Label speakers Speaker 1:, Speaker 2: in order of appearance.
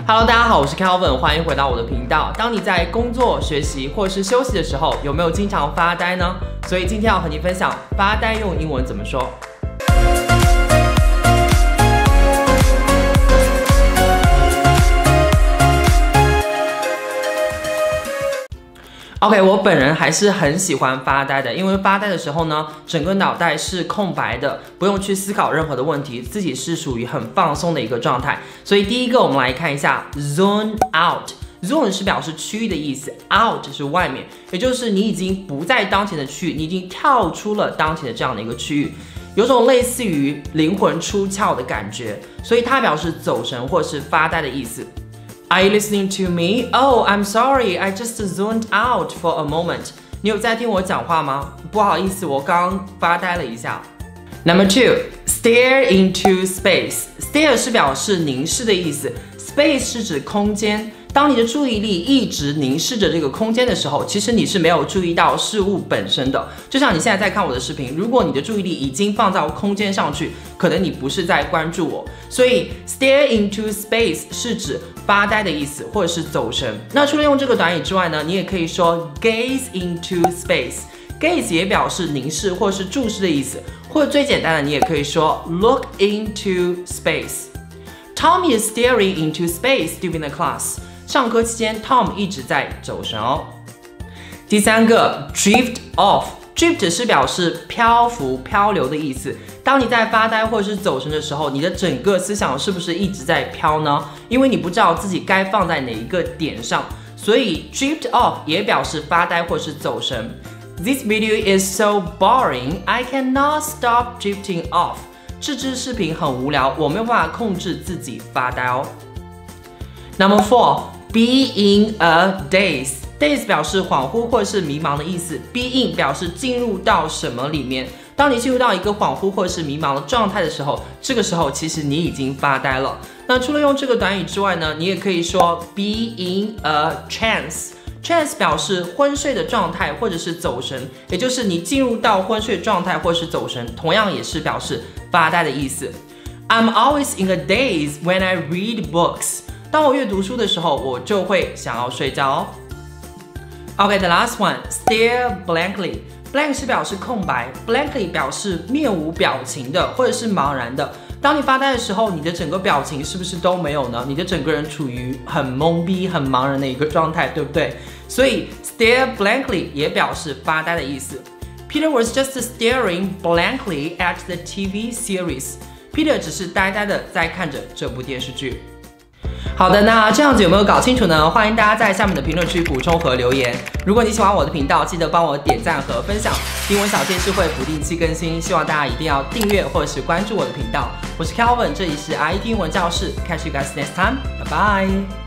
Speaker 1: Hello， 大家好，我是 Calvin， 欢迎回到我的频道。当你在工作、学习或是休息的时候，有没有经常发呆呢？所以今天要和你分享发呆用英文怎么说。OK， 我本人还是很喜欢发呆的，因为发呆的时候呢，整个脑袋是空白的，不用去思考任何的问题，自己是属于很放松的一个状态。所以第一个，我们来看一下 zone out。zone 是表示区域的意思 ，out 是外面，也就是你已经不在当前的区域，你已经跳出了当前的这样的一个区域，有种类似于灵魂出窍的感觉，所以它表示走神或是发呆的意思。Are you listening to me? Oh, I'm sorry, I just zoned out for a moment. 你有在听我讲话吗？不好意思，我刚发呆了一下。Number 2, stare into space. Stare 是表示凝视的意思 ，space 是指空间。当你的注意力一直凝视着这个空间的时候，其实你是没有注意到事物本身的。就像你现在在看我的视频，如果你的注意力已经放到空间上去，可能你不是在关注我。所以 stare into space 是指发呆的意思，或者是走神。那除了用这个短语之外呢，你也可以说 gaze into space。gaze 也表示凝视或是注视的意思，或者最简单的，你也可以说 look into space。Tom is staring into space during the class。上课期间 ，Tom 一直在走神哦。第三个 drift off。drift 是表示漂浮、漂流的意思。当你在发呆或是走神的时候，你的整个思想是不是一直在飘呢？因为你不知道自己该放在哪一个点上，所以 drift off 也表示发呆或是走神。This video is so boring, I cannot stop drifting off。这支视频很无聊，我没有办法控制自己发呆哦。Number 4, be in a daze。daze 表示恍惚或是迷茫的意思 ，be in 表示进入到什么里面。当你进入到一个恍惚或是迷茫的状态的时候，这个时候其实你已经发呆了。那除了用这个短语之外呢，你也可以说 be in a trance。trance 表示昏睡的状态或者是走神，也就是你进入到昏睡状态或是走神，同样也是表示发呆的意思。I'm always in a daze when I read books。当我阅读书的时候，我就会想要睡觉哦。Okay, the last one, stare blankly。blank 是表示空白 ，blankly 表示面无表情的，或者是茫然的。当你发呆的时候，你的整个表情是不是都没有呢？你的整个人处于很懵逼、很茫然的一个状态，对不对？所以 stare blankly 也表示发呆的意思。Peter was just staring blankly at the TV series. Peter 只是呆呆的在看着这部电视剧。好的，那这样子有没有搞清楚呢？欢迎大家在下面的评论区补充和留言。如果你喜欢我的频道，记得帮我点赞和分享。英文小贴士会不定期更新，希望大家一定要订阅或者是关注我的频道。我是 Calvin， 这里是 IT 英文教室。Catch you guys next time， 拜拜。